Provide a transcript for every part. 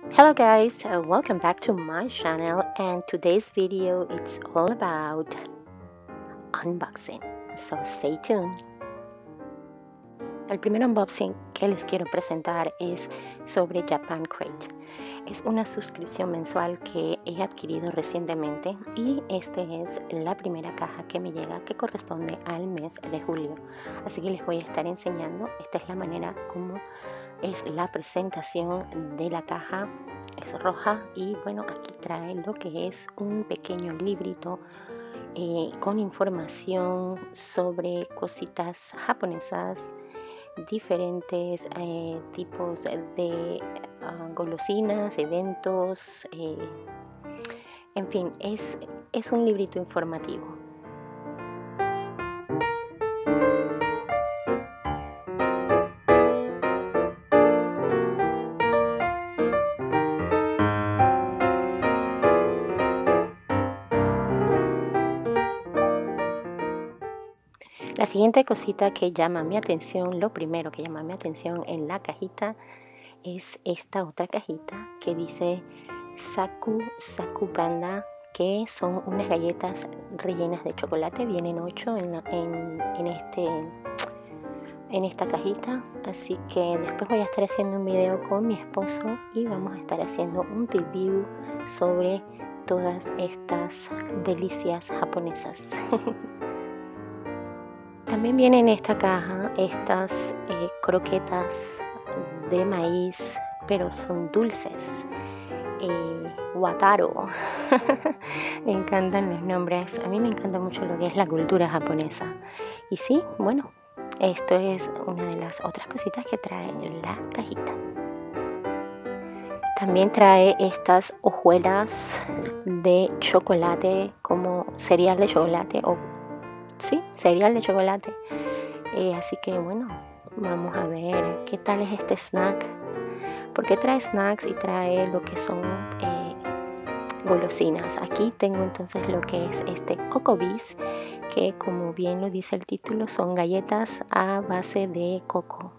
Hello guys, welcome back to my channel, and today's video it's all about unboxing, so stay tuned. El primer unboxing que les quiero presentar es sobre Japan Crate. Es una suscripción mensual que he adquirido recientemente y esta es la primera caja que me llega, que corresponde al mes de julio. Así que les voy a estar enseñando. Esta es la manera como es la presentación de la caja. Es roja y bueno, aquí trae lo que es un pequeño librito con información sobre cositas japonesas, diferentes tipos de golosinas, eventos, en fin, es un librito informativo. La siguiente cosita que llama mi atención, lo primero que llama mi atención en la cajita, es esta otra cajita que dice Saku Panda, que son unas galletas rellenas de chocolate. Vienen 8 en esta cajita, así que después voy a estar haciendo un video con mi esposo y vamos a estar haciendo un review sobre todas estas delicias japonesas. También vienen en esta caja estas croquetas de maíz, pero son dulces. Wataru. Me encantan los nombres. A mí me encanta mucho lo que es la cultura japonesa. Y sí, bueno, esto es una de las otras cositas que trae la cajita. También trae estas hojuelas de chocolate, como cereal de chocolate, o sí, cereal de chocolate. Así que bueno, vamos a ver qué tal es este snack, porque trae snacks y trae lo que son golosinas. Aquí tengo entonces lo que es este Coco Bis, que como bien lo dice el título, son galletas a base de coco.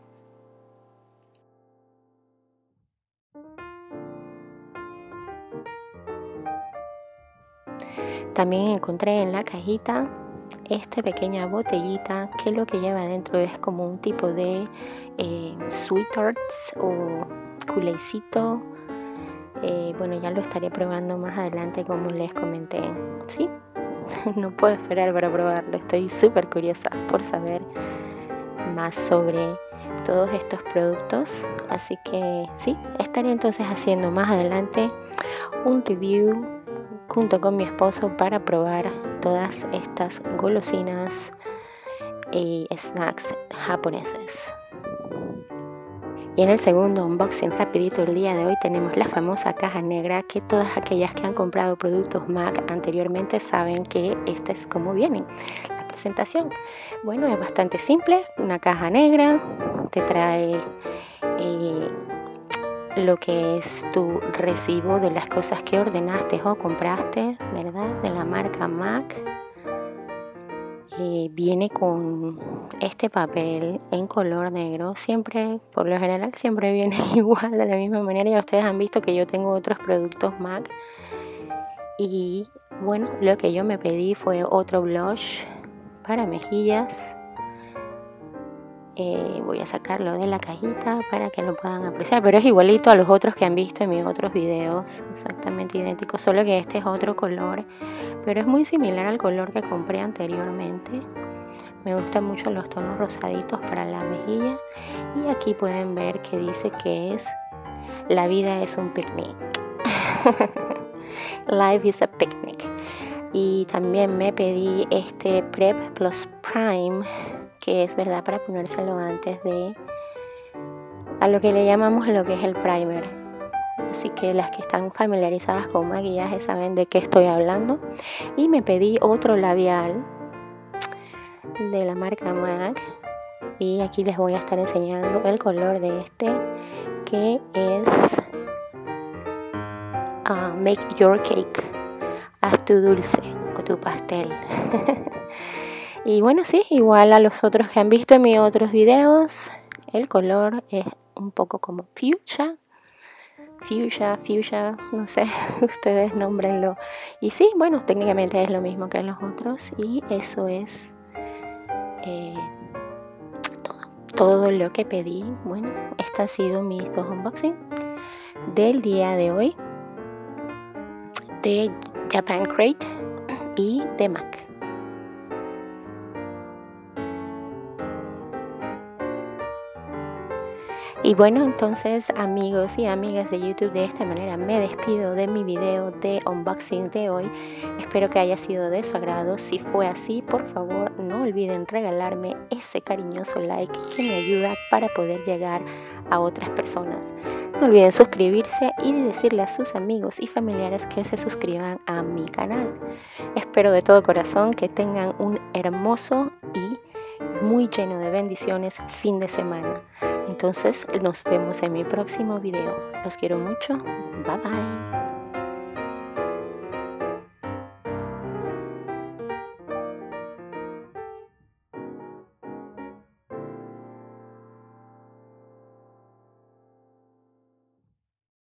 También encontré en la cajita esta pequeña botellita que lo que lleva adentro es como un tipo de sweet tarts o culecito. Bueno, ya lo estaré probando más adelante, como les comenté. Sí, no puedo esperar para probarlo. Estoy súper curiosa por saber más sobre todos estos productos. Así que sí, estaré entonces haciendo más adelante un review junto con mi esposo para probar todas estas golosinas y snacks japoneses. Y en el segundo unboxing rapidito el día de hoy tenemos la famosa caja negra, que todas aquellas que han comprado productos MAC anteriormente saben que esta es como viene la presentación. Bueno, es bastante simple, una caja negra, te trae lo que es tu recibo de las cosas que ordenaste o compraste, ¿verdad? De la marca MAC. Viene con este papel en color negro. Siempre, por lo general, siempre viene igual, de la misma manera. Ya ustedes han visto que yo tengo otros productos MAC. Y bueno, lo que yo me pedí fue otro blush para mejillas. Voy a sacarlo de la cajita para que lo puedan apreciar, pero es igualito a los otros que han visto en mis otros videos, exactamente idéntico, solo que este es otro color, pero es muy similar al color que compré anteriormente. Me gustan mucho los tonos rosaditos para la mejilla, y aquí pueden ver que dice que es la vida es un picnic. Life is a picnic. Y también me pedí este Prep Plus Prime, que es verdad para ponérselo antes de a lo que le llamamos lo que es el primer. Así que las que están familiarizadas con maquillaje saben de qué estoy hablando. Y me pedí otro labial de la marca MAC, y aquí les voy a estar enseñando el color de este, que es Make Your Cake. Haz tu dulce o tu pastel. Y bueno, sí, igual a los otros que han visto en mis otros videos, el color es un poco como fuchsia. fuchsia, no sé, ustedes nómbrenlo. Y sí, bueno, técnicamente es lo mismo que los otros y eso es todo lo que pedí. Bueno, esta ha sido mis 2 unboxing del día de hoy de Japan Crate y de MAC. Y bueno, entonces amigos y amigas de YouTube, de esta manera me despido de mi video de unboxing de hoy. Espero que haya sido de su agrado. Si fue así, por favor no olviden regalarme ese cariñoso like que me ayuda para poder llegar a otras personas. No olviden suscribirse y decirle a sus amigos y familiares que se suscriban a mi canal. Espero de todo corazón que tengan un hermoso y muy lleno de bendiciones fin de semana. Entonces nos vemos en mi próximo video. Los quiero mucho. Bye bye.